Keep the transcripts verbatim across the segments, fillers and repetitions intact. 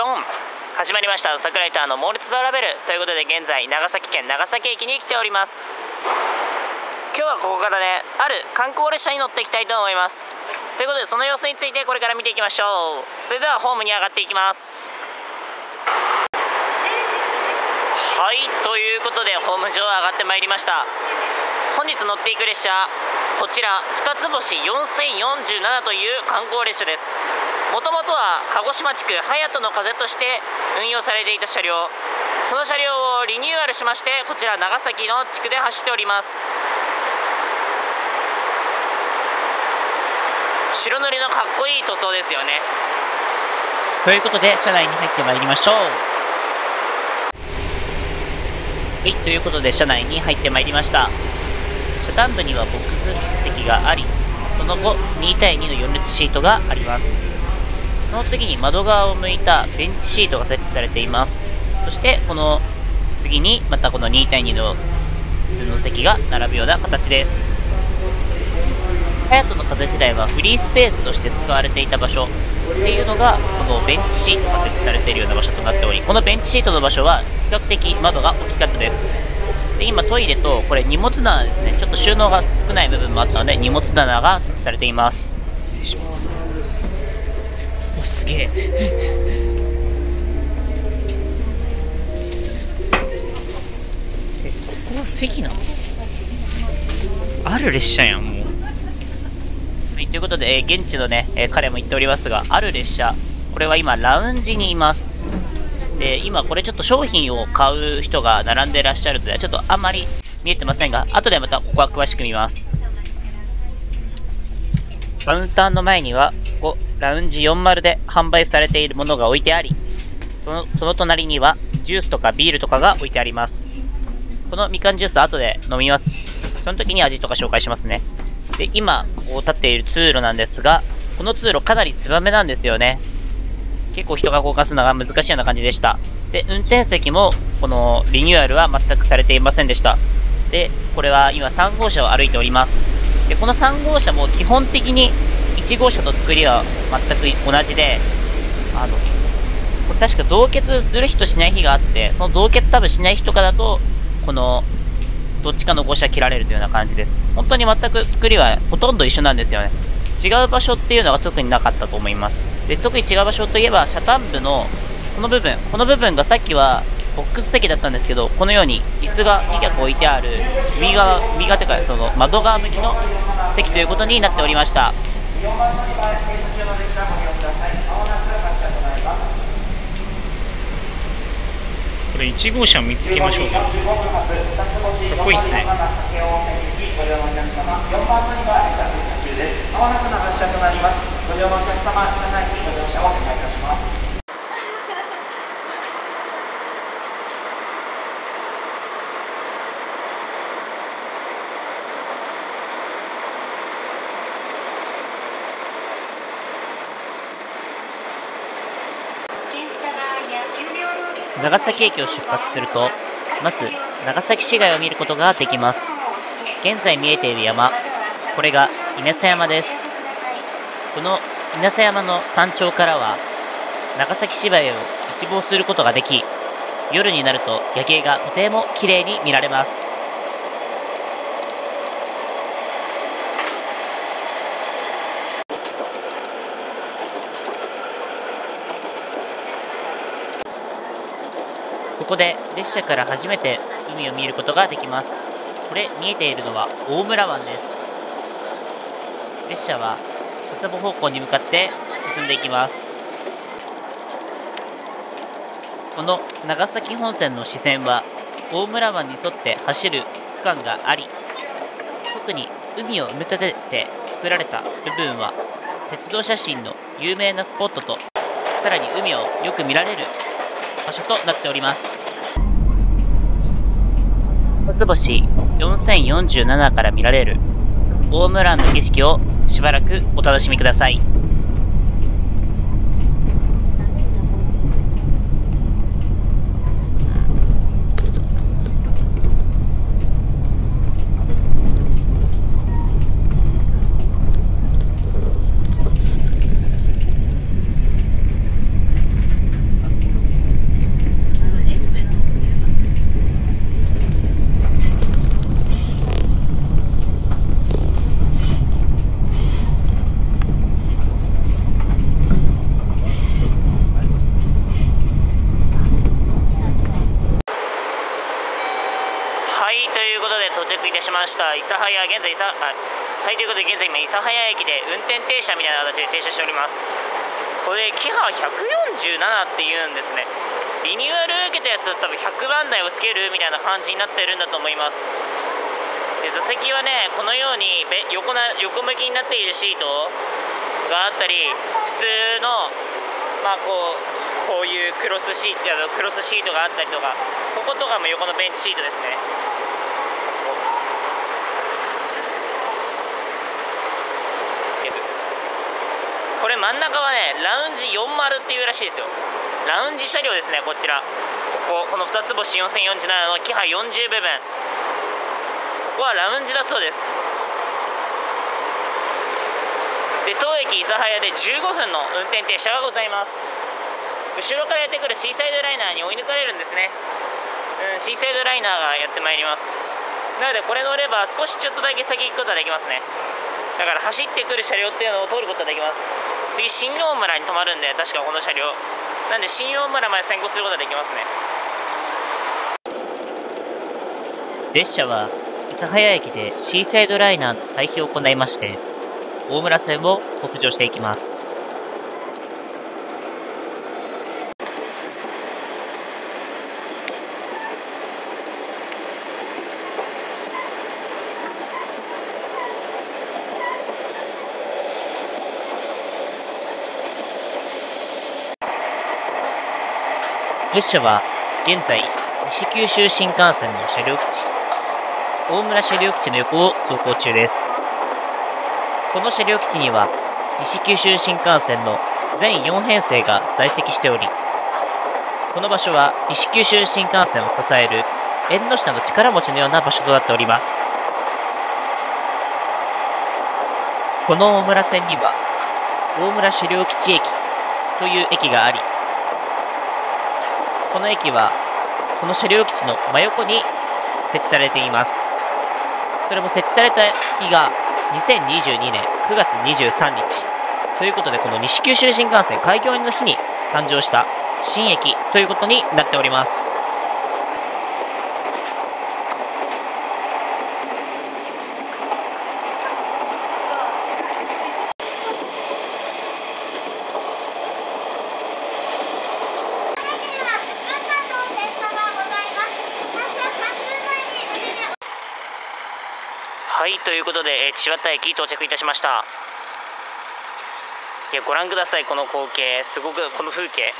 ドン始まりました。サクライターの猛烈トラベルということで、現在長崎県長崎駅に来ております。今日はここからね、ある観光列車に乗っていきたいと思います。ということで、その様子についてこれから見ていきましょう。それではホームに上がっていきます。はい、ということでホーム上上がってまいりました。本日乗っていく列車、こちら二つ星よんせんよんじゅうななという観光列車です。もともとは鹿児島地区隼人の風として運用されていた車両、その車両をリニューアルしまして、こちら長崎の地区で走っております。白塗りのかっこいい塗装ですよね。 ということで車内に入ってまいりましょう。はい、ということで車内に入ってまいりました。車端部にはボックス席があり、その後に対にのよん列シートがあります。その次に窓側を向いたベンチシートが設置されています。そしてこの次にまたこのに対にの普通の席が並ぶような形です。隼人の風時代はフリースペースとして使われていた場所っていうのが、このベンチシートが設置されているような場所となっており、このベンチシートの場所は比較的窓が大きかったです。で、今トイレとこれ荷物棚ですね、ちょっと収納が少ない部分もあったので荷物棚が設置されています。 失礼します。お、すげええ、ここは席なの？ある列車やん、もう。はい、ということで、えー、現地のね、えー、彼も言っておりますが、ある列車、これは今ラウンジにいます。で、今これちょっと商品を買う人が並んでらっしゃるので、ちょっとあんまり見えてませんが、後でまたここは詳しく見ます。カウンターの前には、ここラウンジよんじゅうで販売されているものが置いてあり、その、その隣にはジュースとかビールとかが置いてあります。このみかんジュース後で飲みます。その時に味とか紹介しますね。で、今こう立っている通路なんですが、この通路かなり狭めなんですよね。結構人が動かすのが難しいような感じでした。で、運転席もこのリニューアルは全くされていませんでした。で、これは今さん号車を歩いております。で、このさん号車も基本的にいち号車と作りは全く同じで、あの、これ確か同結する日としない日があって、その同結多分しない日とかだと、この、どっちかの号車切られるというような感じです。本当に全く作りはほとんど一緒なんですよね。違う場所っていうのが特になかったと思います。で、特に違う場所といえば、車端部のこの部分、この部分がさっきはボックス席だったんですけど、このように椅子がに脚置いてある、右側、右側というか、その窓側向きの席ということになっておりました。 これいち号車見つけましょうか。かっこいいっすね。 長崎駅を出発すると、まず長崎市街を見ることができます。現在見えている山、これが稲佐山です。この稲佐山の山頂からは長崎市街を一望することができ、夜になると夜景がとても綺麗に見られます。ここで列車から初めて海を見ることができます。これ見えているのは大村湾です。列車は佐世保方向に向かって進んでいきます。この長崎本線の支線は大村湾に沿って走る区間があり、特に海を埋め立てて作られた部分は鉄道写真の有名なスポットと、さらに海をよく見られる場所となっております。二つ星よんせんよんじゅうななから見られる大村湾の景色をしばらくお楽しみください。 ました。諫早、現在諫、はい、ということで現在今諫早駅で運転停車みたいな形で停車しております。これキハひゃくよんじゅうななっていうんですね。リニューアル受けたやつだと多分ひゃくばん台をつけるみたいな感じになってるんだと思います。で座席はね、このように横な横向きになっているシートがあったり、普通のまあこうこういうクロスシートクロスシートがあったりとか、こことかも横のベンチシートですね。これ真ん中はね、ラウンジよんじゅうっていうらしいですよ。ラウンジ車両ですね。こちらこここのふたつ星よんせんよんじゅうななのキハよんじゅう部分、ここはラウンジだそうです。で当駅諫早でじゅうごふんの運転停車がございます。後ろからやってくるシーサイドライナーに追い抜かれるんですね。うん、シーサイドライナーがやってまいります。なのでこれ乗れば少しちょっとだけ先行くことができますね。だから走ってくる車両っていうのを通ることができます。次新大村に止まるんで、確かこの車両なんで新大村まで先行することができますね。 列車は諫早駅でシーサイドライナーの退避を行いまして、大村線を北上していきます。列車は現在西九州新幹線の車両基地大村車両基地の横を走行中です。この車両基地には西九州新幹線の全よんへんせいが在籍しており、この場所は西九州新幹線を支える縁の下の力持ちのような場所となっております。この大村線には大村車両基地駅という駅があり、この駅はこの車両基地の真横に設置されています。それも設置された日がにせんにじゅうにねんくがつにじゅうさんにちということで、この西九州新幹線開業の日に誕生した新駅ということになっております。 はい、ということで、えー、千綿駅到着いたしました。いや、ご覧ください、この光景、すごく、この風景。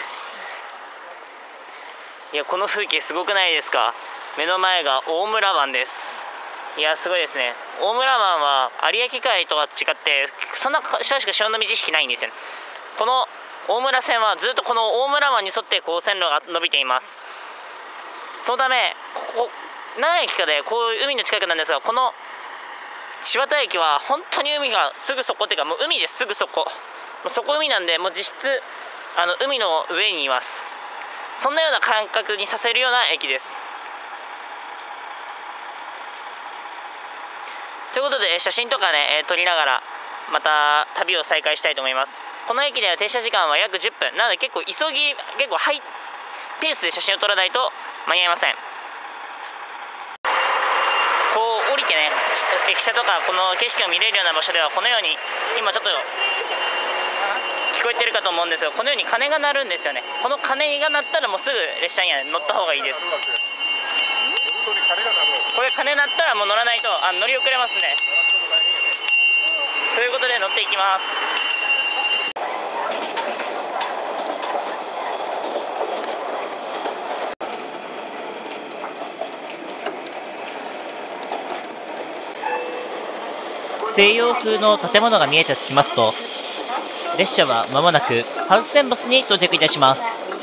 いや、この風景すごくないですか。目の前が大村湾です。いや、すごいですね。大村湾は有明海とは違って、そんな確か潮の満ち引きないんですよね。この大村線はずっとこの大村湾に沿ってこう線路が伸びています。そのため、ここ、何駅かでこういう海の近くなんですが、この千綿駅は本当に海がすぐそこっていうか、もう海ですぐそこ、もうそこ海なんで、もう実質あの海の上にいます。そんなような感覚にさせるような駅です。ということで写真とかね、撮りながらまた旅を再開したいと思います。この駅では停車時間は約じゅっぷんなので、結構急ぎ結構ハイペースで写真を撮らないと間に合いません。こう降りてね、駅舎とかこの景色を見れるような場所では、このように今ちょっと聞こえてるかと思うんですが、このように鐘が鳴るんですよね。この鐘が鳴ったらもうすぐ列車には乗った方がいいです。これ鐘鳴ったらもう乗らないとあ乗り遅れますね。ということで乗っていきます。 西洋風の建物が見えてきますと、列車はまもなくハウステンボスに到着いたします。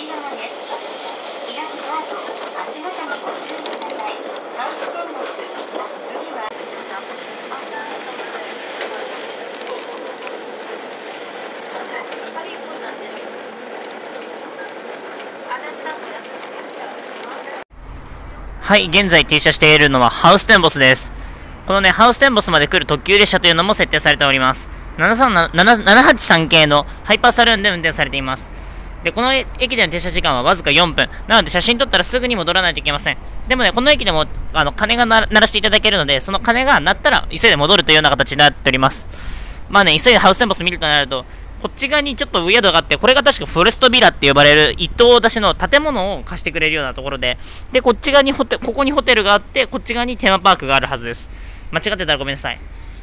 はい、現在停車しているのはハウステンボスです。このね、ハウステンボスまで来る特急列車というのも設定されております。ななはちさん系のハイパーサルーンで運転されています。 で、この駅での停車時間はわずかよんぷん。なので写真撮ったらすぐに戻らないといけません。でもね、この駅でも、あの、鐘が鳴らしていただけるので、その鐘が鳴ったら急いで戻るというような形になっております。まあね、急いでハウステンボス見るとなると、こっち側にちょっとウエアドがあって、これが確かフォレストビラって呼ばれる一棟建ての建物を貸してくれるようなところで、で、こっち側にホテ、ここにホテルがあって、こっち側にテーマパークがあるはずです。間違ってたらごめんなさい。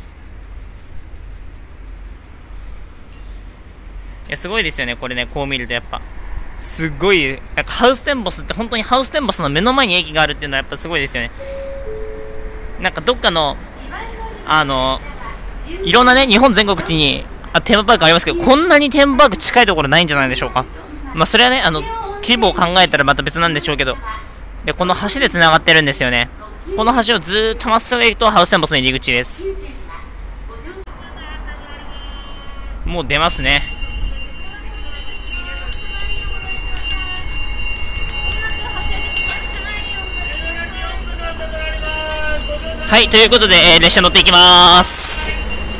いや、すごいですよね、これね、こう見るとやっぱ。すごい、なんかハウステンボスって本当にハウステンボスの目の前に駅があるっていうのはやっぱすごいですよね。なんかどっかの、あの、いろんなね、日本全国地にあテーマパークありますけど、こんなにテーマパーク近いところないんじゃないでしょうか。まあそれはね、あの、規模を考えたらまた別なんでしょうけど。で、この橋で繋がってるんですよね。この橋をずーっとまっすぐ行くとハウステンボスの入り口です。もう出ますね。はい、ということで、えー、列車乗っていきまーす。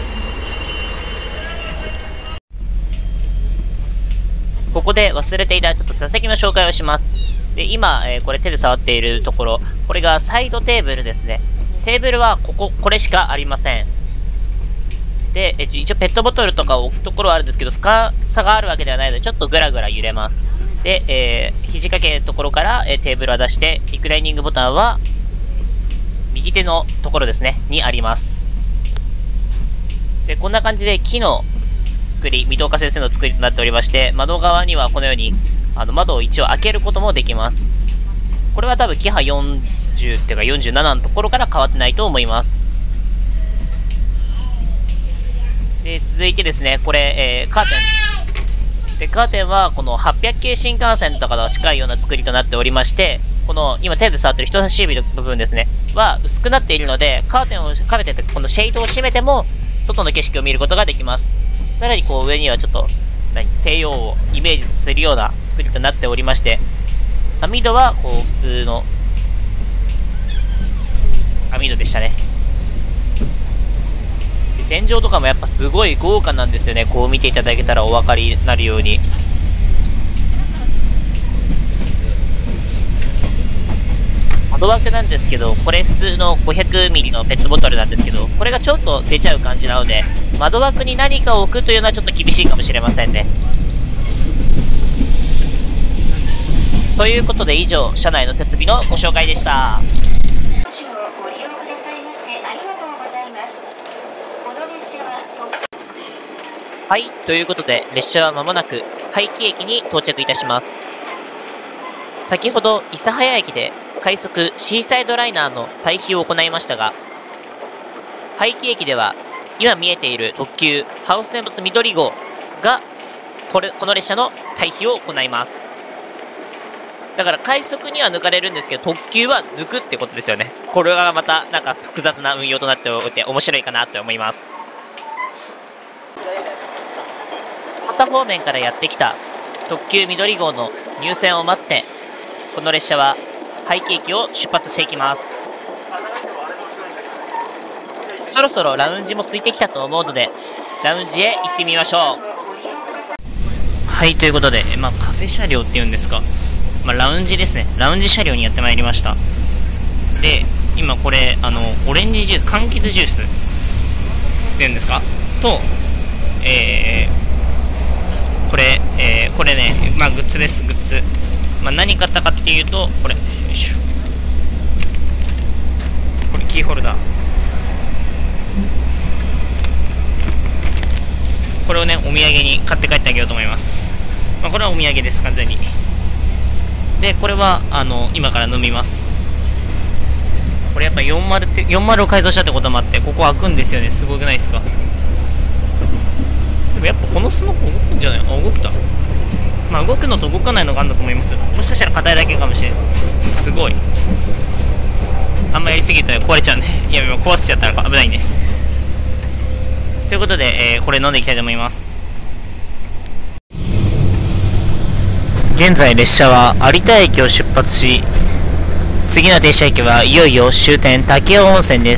ここで忘れていたちょっと座席の紹介をします。で、今、えー、これ手で触っているところ、これがサイドテーブルですね。テーブルはここ、これしかありません。で、えー、一応ペットボトルとかを置くところはあるんですけど、深さがあるわけではないので、ちょっとグラグラ揺れます。で、えー、肘掛けのところから、えー、テーブルは出して、リクライニングボタンは、右手のところですね、にあります。で、こんな感じで木の作り、水戸岡先生の作りとなっておりまして、窓側にはこのように、あの、窓を一応開けることもできます。これは多分、キハよんじゅうっていうかよんじゅうななのところから変わってないと思います。で、続いてですね、これ、えー、カーテン。で、カーテンは、このはっぴゃく系新幹線とかと近いような作りとなっておりまして、この、今手で触ってる人差し指の部分ですね、は薄くなっているので、カーテンをかけてて、このシェードを閉めても、外の景色を見ることができます。さらにこう上にはちょっと、何、西洋をイメージするような作りとなっておりまして、網戸はこう普通の網戸でしたね。で、天井とかもやっぱすごい豪華なんですよね。こう見ていただけたらお分かりになるように。窓枠なんですけど、これ普通の ごひゃくミリ のペットボトルなんですけど、これがちょっと出ちゃう感じなので、窓枠に何かを置くというのはちょっと厳しいかもしれませんね。ということで以上、車内の設備のご紹介でした。はい、ということで列車は間もなく廃棄駅に到着いたします。先ほど諫早駅で快速シーサイドライナーの退避を行いましたが、廃棄駅では今見えている特急ハウステンボス緑号がこれこの列車の退避を行います。だから快速には抜かれるんですけど、特急は抜くってことですよね。これがまたなんか複雑な運用となっておいて面白いかなと思います。博多方面からやってきた特急緑号の入線を待って、この列車は廃棄駅を出発していきます。そろそろラウンジも空いてきたと思うので、ラウンジへ行ってみましょう。はい、ということで、まあ、カフェ車両っていうんですか、まあ、ラウンジですね。ラウンジ車両にやってまいりました。で、今これ、あの、オレンジジュース、柑橘ジュースっていうんですかと、えー、これ、えー、これね、まあ、グッズです、グッズ。まあ、何買ったかっていうと、これ、よいしょ。これ、キーホルダー。これをね、お土産に買って帰ってあげようと思います。まあ、これはお土産です、完全に。で、これは、あの、今から飲みます。これやっぱよんじゅうって、よんじゅうを改造したってこともあって、ここ開くんですよね。すごくないですか？でもやっぱこのスマホ動くんじゃない？あ、動くた。まあ動くのと動かないのがあるんだと思います。もしかしたら硬いだけかもしれない。すごい。あんまやりすぎると壊れちゃうんで、いや、壊しちゃったら危ないね。ということで、えー、これ飲んでいきたいと思います。現在列車は有田駅を出発し、次の停車駅はいよいよ終点武雄温泉です。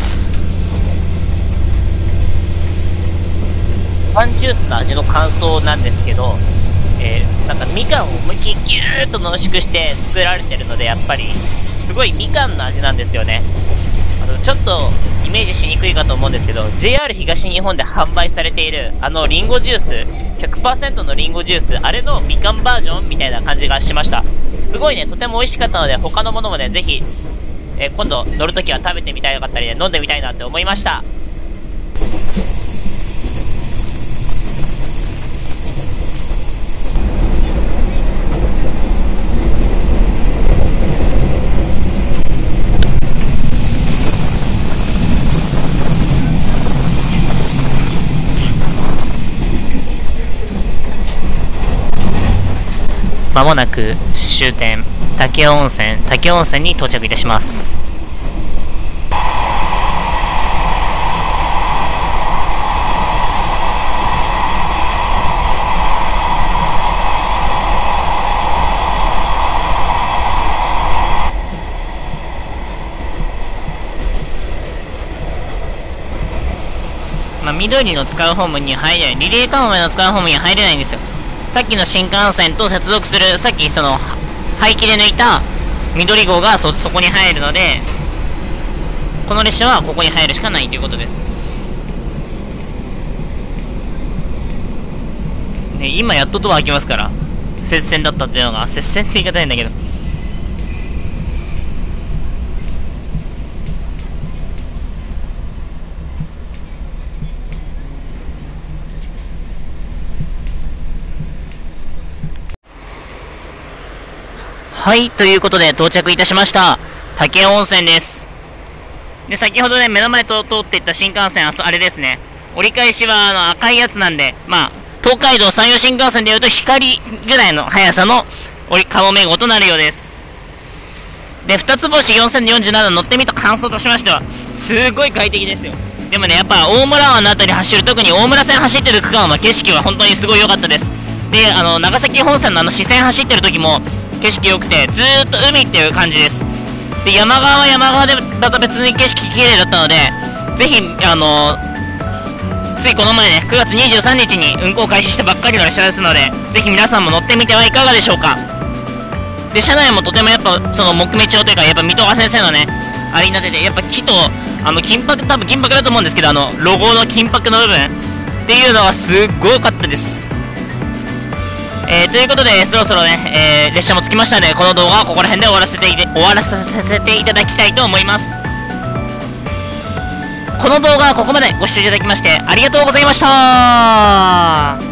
パンジュースの味の感想なんですけど、 えー、なんかみかんを思いっきりギューッと濃縮して作られてるので、やっぱりすごいみかんの味なんですよね。あのちょっとイメージしにくいかと思うんですけど、 ジェイアール 東日本で販売されているあのリンゴジュース ひゃくパーセント のリンゴジュース、あれのみかんバージョンみたいな感じがしました。すごいね、とても美味しかったので、他のものもね、ぜひ、えー、今度乗るときは食べてみたいかったりね、飲んでみたいなって思いました。まもなく終点武雄温泉武雄温泉に到着いたします。まあ、緑の使うホームに入れない、リレーカモメの使うホームには入れないんですよ。さっきの新幹線と接続する、さっきその排気で抜いた緑号が そ, そこに入るので、この列車はここに入るしかないということです、ね、今やっとドア開きますから。接戦だったっていうのが、接戦って言い方変だけど、はい、ということで到着いたしました。武雄温泉です。で、先ほどね、目の前と通っていった新幹線、あ、あれですね。折り返しはあの赤いやつなんで、まあ、東海道山陽新幹線でいうと光ぐらいの速さの折りカモメ号となるようです。で、二つ星よんせんよんじゅうなな乗ってみた感想としましては、すごい快適ですよ。でもね、やっぱ大村湾のあたり走る、特に大村線走ってる区間は景色は本当にすごい良かったです。で、あの、長崎本線のあの支線走ってる時も、景色良くて、ずーっと海っていう感じです。で、山側は山側でまた別に景色綺麗だったので、ぜひ、あのー、ついこの前ね、くがつにじゅうさんにちに運行開始したばっかりの列車ですので、ぜひ皆さんも乗ってみてはいかがでしょうか。で、車内もとてもやっぱ、その木目調というか、やっぱ水戸川先生のね、ありになってて、やっぱ木と、あの、金箔、多分金箔だと思うんですけど、あの、ロゴの金箔の部分っていうのがすっごい良かったです。えー、ということで、そろそろね、えー、列車も着きましたので、この動画はここら辺で終わらせていて、終わらさせていただきたいと思います。この動画はここまでご視聴いただきまして、ありがとうございました。